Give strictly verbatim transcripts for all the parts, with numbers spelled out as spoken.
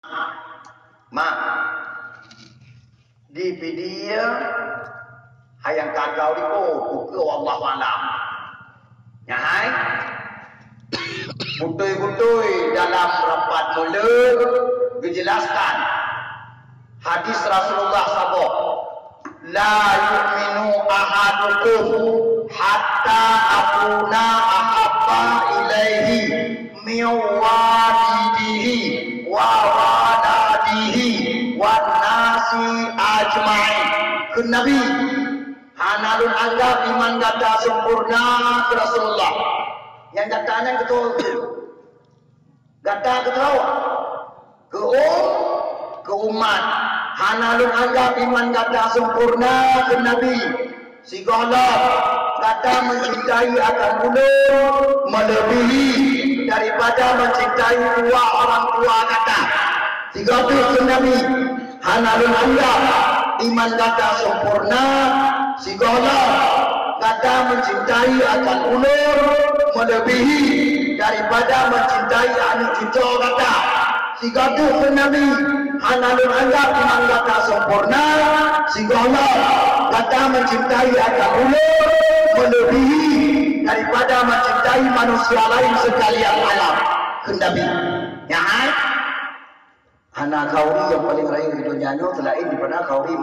Mak, di video hayang kakau di ko buku Allah alam. Nyai, butui-butui dalam rapat mulut dijelaskan hadis Rasulullah sabok, la yu'minu ahadukum hatta akuna ahabba ilaihi min walidihi wa waladihi wa nasi ajma'in. Ke Nabi hanalun anggap iman kata sempurna ke Rasulullah. Yang katanya ketua kata ketua ke um ke umat. Hanalun anggap iman kata sempurna ke Nabi. Si Allah kata mencintai akan ulur melebihi daripada mencintai dua orang tua kata. Tiga itu ke Nabi. Hanalun anggap iman kata sempurna. Si Allah kata mencintai akan ulur melebihi daripada mencintai anak cucu kata. Tiga itu ke Nabi. Hanalun anggap iman kata sempurna. Si Allah kata mencintai akan ulur melebihi daripada mencintai manusia lain sekalian alam. Ke Nabi. Ya kan? Anak kauri yang paling raya di dunia ini selain daripada kauri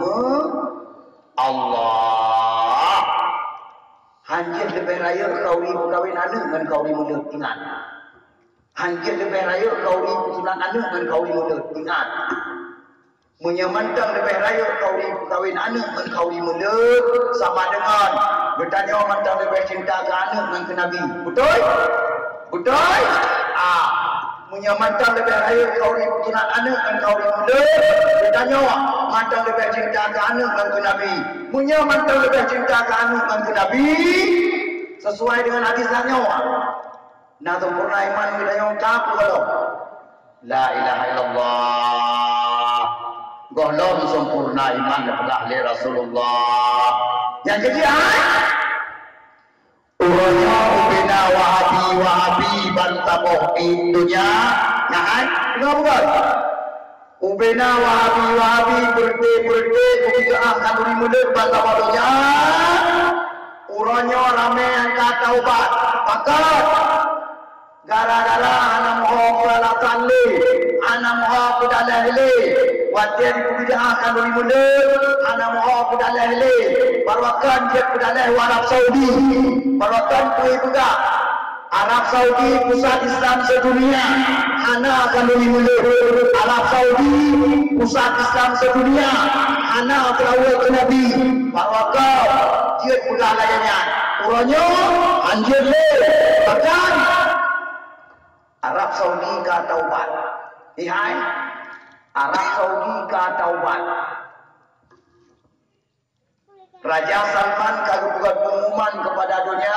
Allah. Hanjir lebih raya kauri berkahwin anak dengan kauri muda. Ingat. Hanjir lebih raya kauri bertunang anak dengan kauri muda. Ingat. Menyemantang lebih raya kauri berkahwin anak dengan kauri muda sama dengan bertanya mantang lebih cinta ke anak dengan ke Nabi. Betul? Betul? Ah. Menyamantang lebih raya kauri bertunang anak dengan kauri muda. Bertanya mantang lebih cinta ke anak dengan ke Nabi. Menyamantang lebih cinta ke anak dengan ke Nabi. Sesuai dengan hadis nanya. Nah sempurna iman kita yang tak kalau. La ilaha illallah. Golong sempurna iman daripada ahli Rasulullah. Yang ketiga, uranya ubina wahabi wahabi bantaboh di dunia. Ya kan? Kenapa bukan? Ubina wahabi wahabi berde-berde kebijakan kanduri mulut bantaboh dunia. Uranya ramai yang kata ubat. Pakat. Gara-gara anak mohon peralatan le. Anak mohon pedalai le. Wajar kebijakan kanduri mulut. Anak mohon pedalai le. Barwakan dia pedalai Arab Saudi. Barwakan kue juga. Arab Saudi pusat Islam sedunia. Hana akan dimulai. Arab Saudi pusat Islam sedunia. Hana terawal ke Nabi. Barwakan dia pedalai layanya. Uranya anjir le. Bahkan Arab Saudi kata ubat. Ihai Arab Saudi kata ubat. Raja Salman kalau buat pengumuman kepada dunia,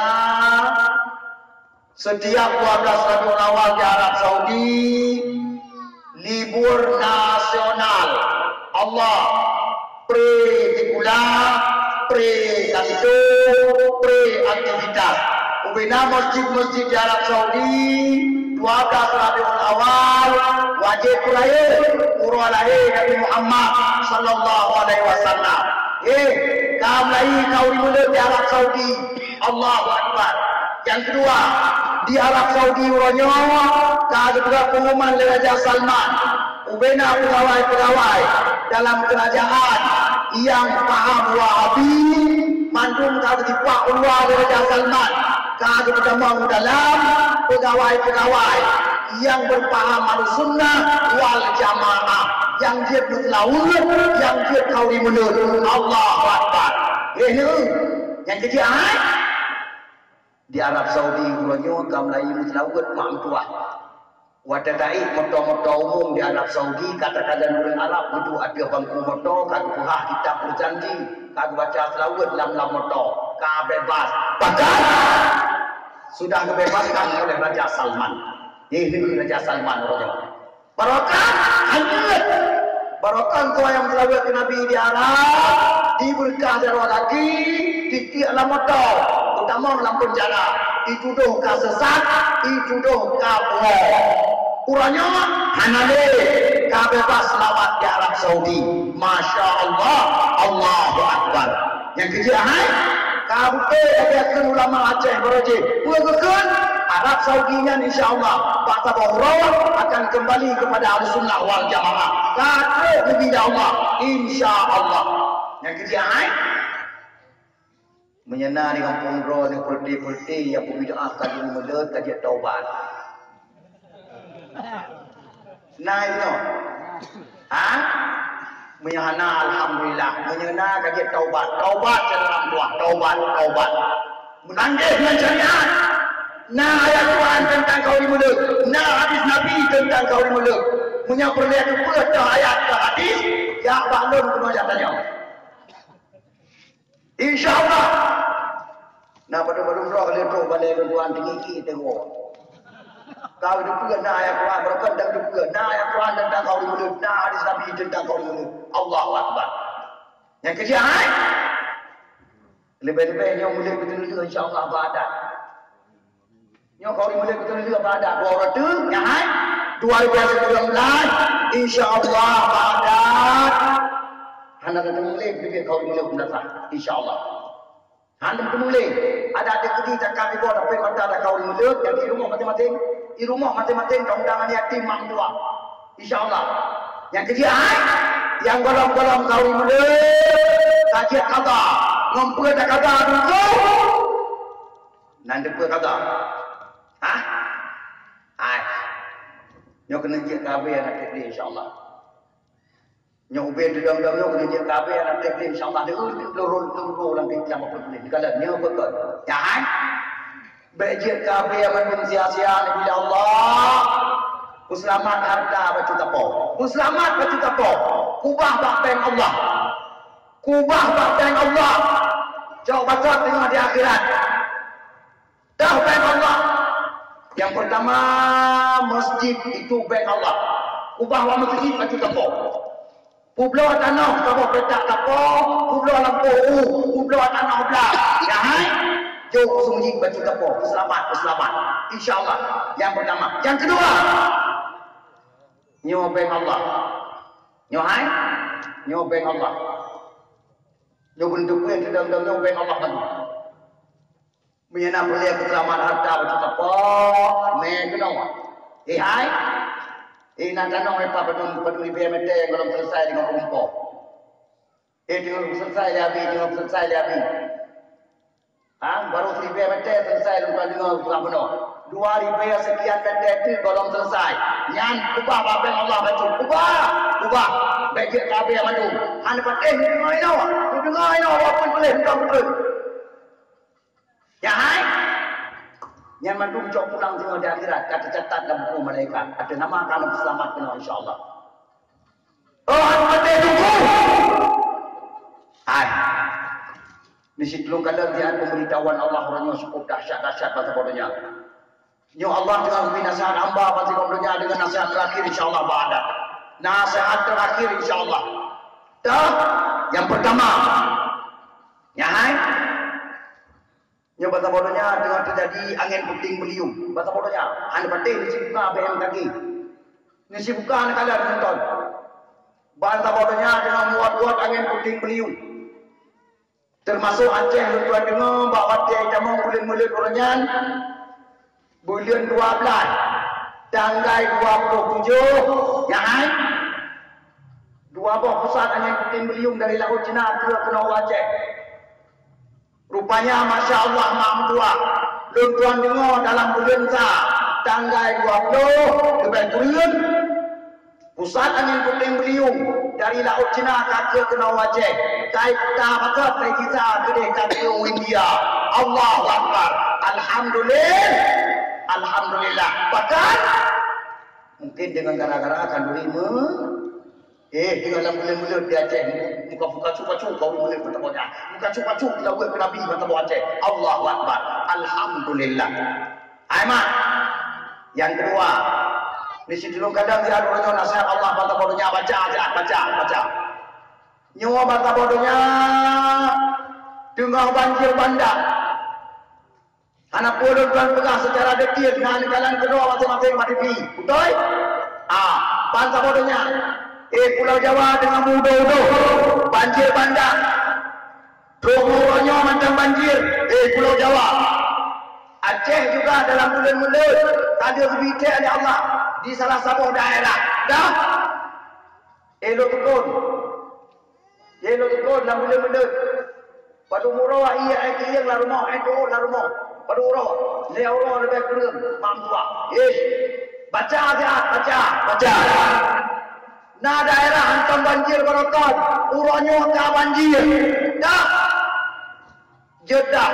setiap dua belas Rabiul Awal di Arab Saudi libur nasional. Allah pre tikula, pre kanto, pre aktivitas. Ubina masjid-masjid di Arab Saudi dua belas Rabiul Awal wajib raya urus lahir Nabi Muhammad sallallahu alaihi wasallam. Eh, kaum lain kau dimulai di Arab Saudi. Allahu Akbar. Yang kedua, di Arab Saudi uranya kau juga pengumuman oleh Raja Salman. Ubena pegawai-pegawai dalam kerajaan yang paham Wahabi mandung kau dipak keluar oleh Raja Salman. Kau bertemu dalam pegawai-pegawai yang berpaham al-sunnah wal jamaah. Yang dia berlaul, yang dia kau di mulut. Allahu Akbar. Ini yang ketiga di Arab Saudi uranya kaum lain berlaul mampu. Wadadai motor-motor umum di Arab Saudi kata-kata orang Arab itu ada bangku motor, kau buah kitab berjanji, kau baca selawat dalam dalam motor, kau bebas. Bahkan sudah dibebaskan oleh Raja Salman. Ini Raja Salman uranya. Barokah hancur. Barokah kau yang selawat ke Nabi di Arab diberkah darah lagi ditiak dalam motor utama dalam penjara dituduh ke sesat dituduh ke bohong uranya hanale ka Merdeka bebas selawat di Arab Saudi. Masya Allah, Allahu Akbar. Yang kerja hai, kabute ada ulama Aceh beroje. Bukan Arab Saudinya insya Allah Pak Tabarruk akan kembali kepada Ahlussunnah wal Jamaah. Kata Nabi Allah, insya Allah. Yang kerja hai, menyenang dengan pondro dengan pulti-pulti yang pembida'ah kali mulut kajian taubat. Nah itu, ha? Menyana alhamdulillah, menyana kajian taubat, taubat dalam doa, taubat, taubat. Menanggih dengan syariat. Nah ayat Quran tentang kauli mulut, nah hadis Nabi tentang kauli mulut. Punya perlihat itu dah ayat dah hadis, ya baklun kena ayat tanya. InsyaAllah. Nah pada-pada roh letrok balik tuan tinggi tengok. Kau itu pun nak ayat Quran berkendang itu pun nak ayat Quran tentang kauli mulut, nak hadis Nabi tentang kauli mulut. Allahu Akbar. Yang kerja hai, lebih-lebih yang mulut betul-betul insyaAllah beradat. Yang kauli mulut betul-betul beradat. Dua orang tu, yang hai, dua ribu sembilan belas insyaAllah beradat. Anda kata mulai pergi kauli mulut mendatang, insyaAllah. Anda kata mulai, ada ada kerja cakap ibu ada pergi kata ada kauli mulut, yang di rumah masing-masing, di rumah masing-masing keundangan yatim mak tua, insyaAllah. Yang kerja hai, yang golong-golong kauli mulut, kajian kata, ngumpul dah kata dulu, nanti pun kata, hah? Hai, yang kena jik kabe yang nak kerja insyaAllah. Yang ubin di dalam-dalam yang kena jik kabe yang nak kerja insyaAllah. Dia lurul-lurul nanti sama pun boleh. Kalau dia betul. Ya kan? Bejik kabe yang menung sia-sia ni bila Allah. Puselamat harta baca tapo. Puselamat baca tapo. Kubah bakten Allah. Kubah bakten Allah. Jauh baca tengok di akhirat. Dah bank Allah. Yang pertama, masjid itu bank Allah. Kubah wa masjid baca tapo. Pulau tanah tapo petak tapo. Pulau lampu. Pulau tanah belah. Ya hai? Jauh masjid baca tapo. Selamat, selamat. InsyaAllah. Yang pertama. Yang kedua, nyawa bank Allah. Nyawa hai? Nyawa bank Allah. Nyawa bentuk yang dalam-dalam nyawa bank Allah bagi. Menyana boleh keselamatan harta baca tapo. Main kenapa? Eh hai? Eh nak tanong apa peduli peduli B M T yang belum selesai dengan rumput. Eh dengan selesai dia habis, dengan selesai dia habis. Ah baru si B M T selesai lupa dengan bukan benar. Dua ribu sekian M T itu belum selesai. Yang ubah apa yang Allah baca ubah, ubah. Bagi kabe yang madu. Anda pateh ni dengar ini awak, dengar ini awak pun boleh bukan betul. Ya hai. Yang mandung jauh pulang tengok di akhirat, kata catat dalam buku malaikat. Ada nama kamu selamat kena insyaAllah. Oh, hati tunggu. Hai. Di situ kalau dia pemberitahuan Allah orangnya cukup dahsyat-dahsyat pada bodohnya. Ya Allah dengan memberi nasihat hamba pada bodohnya dengan nasihat terakhir insyaAllah berada. Nasihat terakhir insyaAllah. Dah. Yang pertama. Ya hai. Yang bahasa bodohnya dengan terjadi angin puting beliung. Bahasa bodohnya, anda penting ni si buka B M kaki. Ni si buka anda kalah menonton. Bahasa bodohnya dengan muat-muat angin puting beliung. Termasuk Aceh tuan dengar bahawa dia jamang bulan-bulan orangnya bulan dua belas tanggal dua puluh tujuh yang hai dua buah pusat angin puting beliung dari Laut Cina ke Penau Aceh. Rupanya Masya Allah mak tua. Belum tuan dengar dalam bulan sah. Tanggal dua puluh. Lebih bulan. Pusat angin puting beliung. Dari Laut Cina ke Penau Aceh. Kait kita maka dari kita ke ke India. Allahu Akbar. Alhamdulillah. Alhamdulillah. Bahkan. Mungkin dengan gara-gara akan berimu. Eh, di dalam bulan-bulan di Aceh, muka muka cuba-cuba kau boleh bertemu. Muka cuba-cuba kita buat ke Nabi bertemu Aceh. Allahu Akbar. Alhamdulillah. Aiman. Yang kedua, di situ kadang dia ada nasihat Allah baca bodohnya baca aja, baca, baca. Nyawa baca bodohnya dengar banjir bandang. Anak bodoh tuan pegang secara detil dengan kalian kedua masing-masing mati. Betul? Ah. bangsa bodohnya. Eh, Pulau Jawa dengan mudah-mudah banjir bandang. Doa-doanya macam banjir. Eh, Pulau Jawa. Aceh juga dalam bulan-bulan ada sebitik oleh Allah di salah satu daerah. Dah. Elok tukun. Elok tukun dalam bulan-bulan. Pada umurah iya ai yang la rumah, ai doa la rumah. Pada umurah, ni Allah lebih kurang mampu. Yes. Baca dia, baca, baca. Nah daerah hantam banjir barokat, uranya ka banjir. Dah. Jeddah.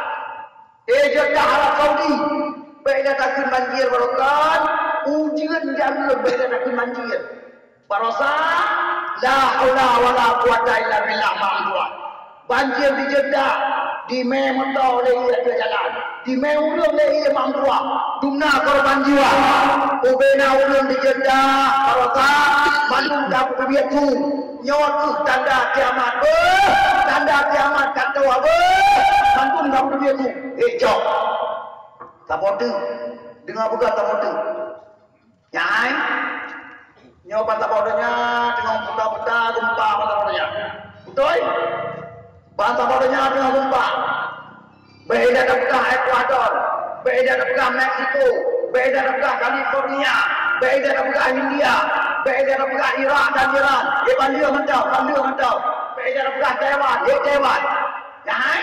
Eh Jeddah Arab Saudi. Baiklah takkan banjir barokat, ujian jalur baiklah takkan banjir. Barasa la haula wala quwata illa billah mampu. Banjir di Jeddah, di memotau lagi ada jalan, di meulung lagi mampu. Dumna korban jiwa, ubena ulung di Jeddah, barasa malum dapat biar tu, nyawat tu tanda kiamat, ber, tanda kiamat kata apa, malum dapat biar tu, eh jauh, tak bodoh, dengar buka tak bodoh, nyai, nyawat tak bodohnya, dengan buka-buka gempa tak bodohnya, betul? Bangsa bodohnya dengan gempa. Beda dekat Ecuador, beda dekat Meksiko, beda dekat California, beda dekat India, beda dekat Irak dan Iran. Dia banjir mentau, banjir mentau. Beda dekat Taiwan, dia Taiwan. Jangan.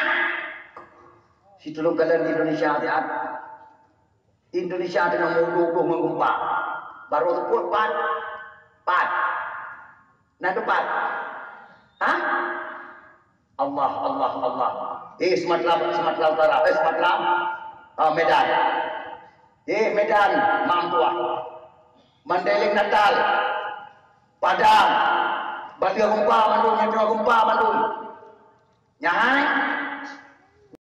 Situ lu kalian di Indonesia dia. Indonesia dengan mudah-mudah menggempa. Baru sebut pat, pat. Nak pat. Hah? Allah, Allah, Allah. Eh, Sumatera, Sumatera Utara, eh, Sumatera, oh, Medan. Eh, Medan, Mampuah. Mandailing Natal, Padang, Bandia Gempa, Bandung, Nyatra Gempa, Bandung. Nyahai,